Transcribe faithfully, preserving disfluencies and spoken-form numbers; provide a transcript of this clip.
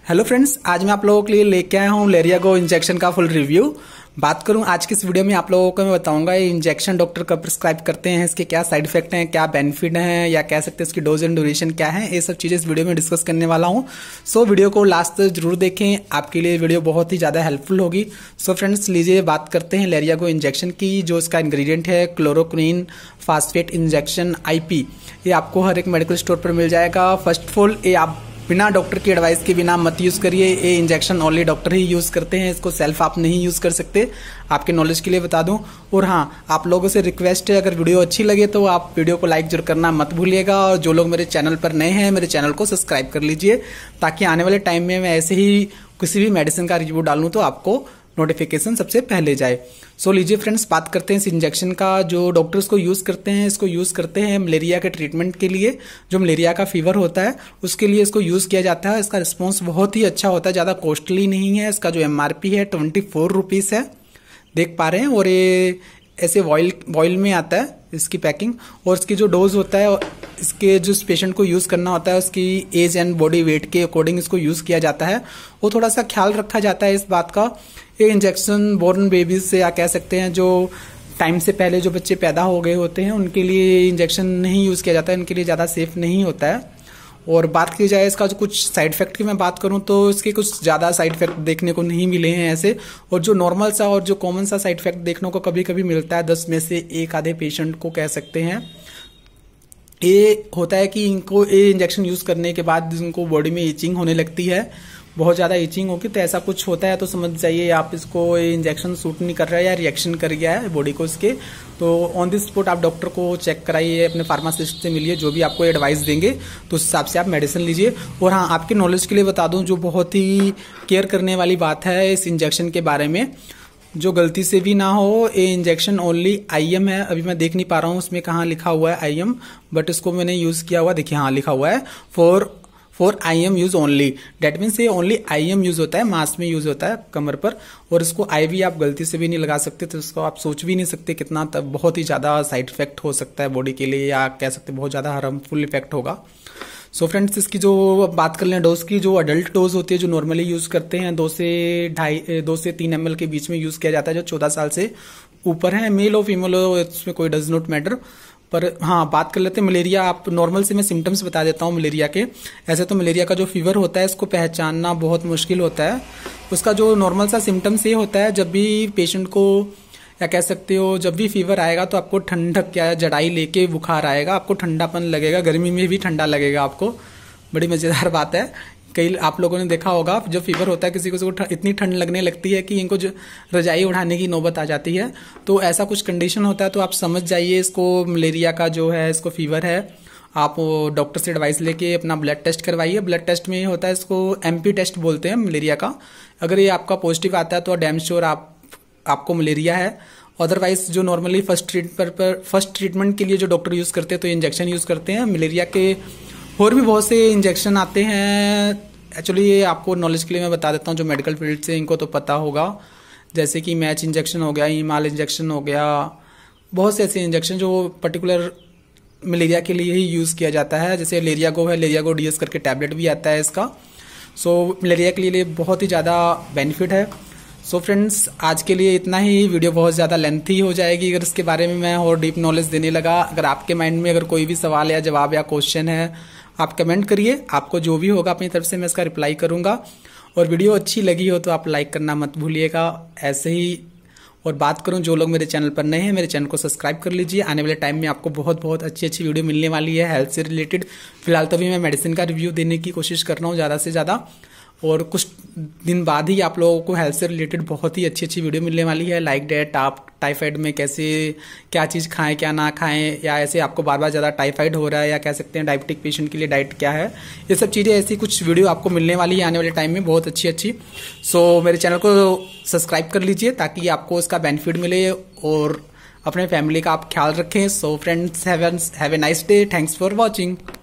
Hello friends, आज मैं आप लोगों के लिए लेके आया हूँ लेरियागो इंजेक्शन का फुल रिव्यू। बात करूं आज की इस वीडियो में आप लोगों को मैं बताऊंगा ये इंजेक्शन डॉक्टर कब प्रिस्क्राइब करते हैं, इसके क्या साइड इफेक्ट हैं, क्या बेनिफिट हैं, या कह सकते हैं इसकी डोज एंड ड्यूरेशन क्या है। ये सब चीजें इस वीडियो में डिस्कस करने वाला हूं। सो वीडियो को लास्ट तक जरूर देखें, आपके लिए वीडियो बहुत ही ज्यादा हेल्पफुल होगी। सो फ्रेंड्स, लीजिए बात करते हैं लेरियागो इंजेक्शन की। जो इसका इंग्रेडिएंट है क्लोरोक्विन फास्फेट इंजेक्शन आईपी, ये आपको हर एक मेडिकल स्टोर पर मिल जाएगा। फर्स्ट ऑफ ऑल, ये आप बिना डॉक्टर की एडवाइस के बिना मत यूज करिए। ये इंजेक्शन ओनली डॉक्टर ही यूज करते हैं, इसको सेल्फ आप नहीं यूज कर सकते। आपके नॉलेज के लिए बता दूं। और हाँ, आप लोगों से रिक्वेस्ट है, अगर वीडियो अच्छी लगे तो आप वीडियो को लाइक जरूर करना मत भूलिएगा। और जो लोग मेरे चैनल पर नए हैं, मेरे चैनल को सब्सक्राइब कर लीजिए, ताकि आने वाले टाइम में मैं ऐसे ही किसी भी मेडिसिन का रिव्यू डालूं तो आपको नोटिफिकेशन सबसे पहले जाए। सो so, लीजिए फ्रेंड्स, बात करते हैं इस इंजेक्शन का। जो डॉक्टर्स को यूज करते हैं, इसको यूज करते हैं मलेरिया के ट्रीटमेंट के लिए। जो मलेरिया का फीवर होता है उसके लिए इसको यूज किया जाता है। इसका रिस्पॉन्स बहुत ही अच्छा होता है, ज्यादा कॉस्टली नहीं है। इसका जो एमआरपी है ट्वेंटी फोर रुपीज है, देख पा रहे हैं। और ये ऐसे वॉइल वॉइल में आता है इसकी पैकिंग। और इसकी जो डोज होता है, इसके जो पेशेंट को यूज करना होता है, उसकी एज एंड बॉडी वेट के अकॉर्डिंग इसको यूज किया जाता है। वो थोड़ा सा ख्याल रखा जाता है इस बात का। ये इंजेक्शन बोर्न बेबीज से, या कह सकते हैं जो टाइम से पहले जो बच्चे पैदा हो गए होते हैं, उनके लिए इंजेक्शन नहीं यूज किया जाता है, इनके लिए ज्यादा सेफ नहीं होता है। और बात की जाए इसका जो कुछ साइड इफेक्ट की मैं बात करूं तो इसके कुछ ज्यादा साइड इफेक्ट देखने को नहीं मिले हैं ऐसे। और जो नॉर्मल सा और जो कॉमन सा साइड इफेक्ट देखने को कभी कभी मिलता है, दस में से एक आधे पेशेंट को कह सकते हैं, ये होता है कि इनको ये इंजेक्शन यूज करने के बाद इनको बॉडी में इचिंग होने लगती है, बहुत ज्यादा इचिंग होगी। तो ऐसा कुछ होता है तो समझ जाइए आप इसको ये इंजेक्शन सूट नहीं कर रहा है या रिएक्शन कर गया है बॉडी को इसके। तो ऑन दिस स्पॉट आप डॉक्टर को चेक कराइए, अपने फार्मासिस्ट से मिलिए, जो भी आपको एडवाइस देंगे तो उस हिसाब से आप मेडिसिन लीजिए। और हाँ, आपके नॉलेज के लिए बता दूं, जो बहुत ही केयर करने वाली बात है इस इंजेक्शन के बारे में, जो गलती से भी ना हो, ये इंजेक्शन ओनली आईएम है। अभी मैं देख नहीं पा रहा हूँ उसमें कहाँ लिखा हुआ है आईएम, बट इसको मैंने यूज किया हुआ, देखिए हाँ लिखा हुआ है for for IM use only. That means ये ओनली आईएम यूज होता है, मास में यूज होता है कमर पर। और इसको आईवी आप गलती से भी नहीं लगा सकते, तो इसको आप सोच भी नहीं सकते कितना तब बहुत ही ज्यादा साइड इफेक्ट हो सकता है बॉडी के लिए, या कह सकते बहुत ज्यादा हार्मफुल इफेक्ट होगा। सो so फ्रेंड्स, इसकी जो बात कर लें डोज की, जो अडल्ट डोज होती है जो नॉर्मली यूज करते हैं, दो से ढाई दो से तीन एम एल के बीच में यूज किया जाता है। जो चौदह साल से ऊपर है, मेल और फीमेल हो, इसमें कोई डज नॉट मैटर। पर हाँ, बात कर लेते हैं मलेरिया। आप नॉर्मल से मैं सिम्टम्स बता देता हूँ मलेरिया के। ऐसे तो मलेरिया का जो फीवर होता है, इसको पहचानना बहुत मुश्किल होता है। उसका जो नॉर्मल सा सिम्टम्स ये होता है, जब भी पेशेंट को, या कह सकते हो जब भी फीवर आएगा तो आपको ठंडक, क्या जड़ाई लेके बुखार आएगा, आपको ठंडापन लगेगा, गर्मी में भी ठंडा लगेगा आपको। बड़ी मजेदार बात है। कई आप लोगों ने देखा होगा, जब फीवर होता है किसी को इतनी ठंड लगने लगती है कि इनको रजाई उठाने की नौबत आ जाती है। तो ऐसा कुछ कंडीशन होता है, तो आप समझ जाइए इसको मलेरिया का जो है, इसको फीवर है। आप डॉक्टर से एडवाइस लेके अपना ब्लड टेस्ट करवाइए। ब्लड टेस्ट में होता है, इसको एमपी टेस्ट बोलते हैं मलेरिया का। अगर ये आपका पॉजिटिव आता है तो डैम श्योर आप आपको मलेरिया है। अदरवाइज जो नॉर्मली फर्स्ट ट्रीटमेंट पर फर्स्ट ट्रीटमेंट के लिए जो डॉक्टर यूज करते हैं तो इंजेक्शन यूज करते हैं मलेरिया के। और भी बहुत से इंजेक्शन आते हैं। एक्चुअली ये आपको नॉलेज के लिए मैं बता देता हूँ, जो मेडिकल फील्ड से इनको तो पता होगा, जैसे कि मैच इंजेक्शन हो गया, ईमाल इंजेक्शन हो गया, बहुत से ऐसे इंजेक्शन जो पर्टिकुलर मलेरिया के लिए ही यूज किया जाता है। जैसे लेरियागो है, लेरियागो डीएस करके टैबलेट भी आता है इसका। सो मलेरिया के लिए बहुत ही ज़्यादा बेनिफिट है। सो so फ्रेंड्स, आज के लिए इतना ही। वीडियो बहुत ज़्यादा लेंथी हो जाएगी अगर इसके बारे में मैं और डीप नॉलेज देने लगा। अगर आपके माइंड में अगर कोई भी सवाल या जवाब या क्वेश्चन है, आप कमेंट करिए, आपको जो भी होगा अपनी तरफ से मैं इसका रिप्लाई करूंगा। और वीडियो अच्छी लगी हो तो आप लाइक करना मत भूलिएगा ऐसे ही। और बात करूं, जो लोग मेरे चैनल पर नए हैं, मेरे चैनल को सब्सक्राइब कर लीजिए। आने वाले टाइम में आपको बहुत बहुत अच्छी अच्छी वीडियो मिलने वाली है हेल्थ से रिलेटेड। फिलहाल तो भी मैं मेडिसिन का रिव्यू देने की कोशिश कर रहा हूँ ज़्यादा से ज़्यादा, और कुछ दिन बाद ही आप लोगों को हेल्थ से रिलेटेड बहुत ही अच्छी अच्छी वीडियो मिलने वाली है। लाइक डेट, आप टाइफाइड में कैसे क्या चीज़ खाएं क्या ना खाएं, या ऐसे आपको बार बार ज़्यादा टाइफाइड हो रहा है, या कह सकते हैं डायबिटिक पेशेंट के लिए डाइट क्या है, ये सब चीज़ें ऐसी कुछ वीडियो आपको मिलने वाली है आने वाले टाइम में, बहुत अच्छी अच्छी। सो मेरे चैनल को सब्सक्राइब कर लीजिए ताकि आपको इसका बेनिफिट मिले और अपने फैमिली का आप ख्याल रखें। So friends, have a nice day. Thanks for watching.